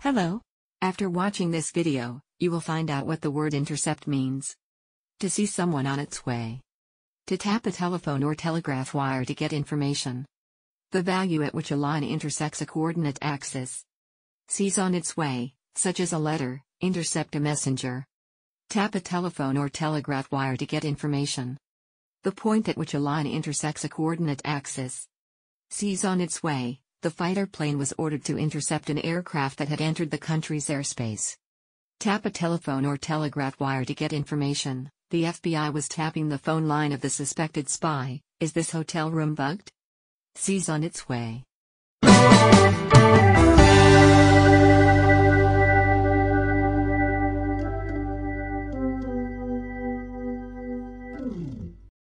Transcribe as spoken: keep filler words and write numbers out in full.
Hello. After watching this video, you will find out what the word intercept means. To see someone on its way. To tap a telephone or telegraph wire to get information. The value at which a line intersects a coordinate axis. Seize on its way, such as a letter, intercept a messenger. Tap a telephone or telegraph wire to get information. The point at which a line intersects a coordinate axis. Seize on its way. The fighter plane was ordered to intercept an aircraft that had entered the country's airspace. Tap a telephone or telegraph wire to get information. The F B I was tapping the phone line of the suspected spy. Is this hotel room bugged? Seize on its way.